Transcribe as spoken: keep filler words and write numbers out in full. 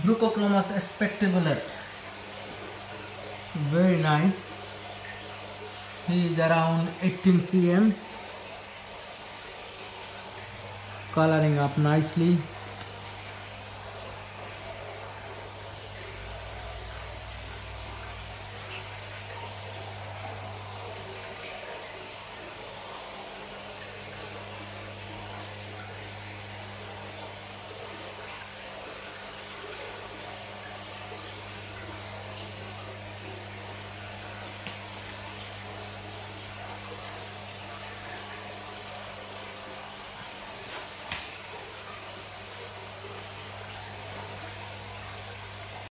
Bruchochromis spectacular. Very nice. He is around eighteen centimeters. Coloring up nicely.